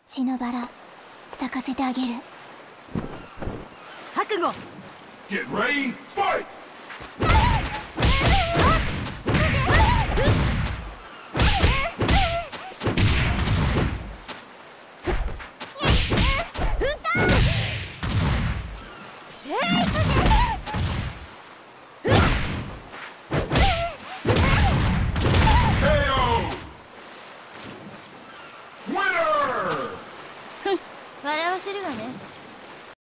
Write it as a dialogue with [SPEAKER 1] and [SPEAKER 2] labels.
[SPEAKER 1] 血のバラ咲かせてあげる。
[SPEAKER 2] 覚悟。
[SPEAKER 3] Get ready, fight! KO! Winner!
[SPEAKER 1] 笑わせるわね。